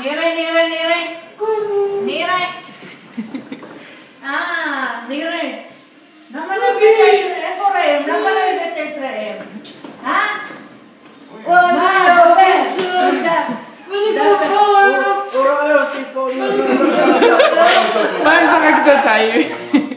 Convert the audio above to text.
Nire. Nire. למה לא הבאת? איפה ראם? למה לא הבאת את ראם? מה, בובש? הוא רואה אותי פה. מה משחקת אותה?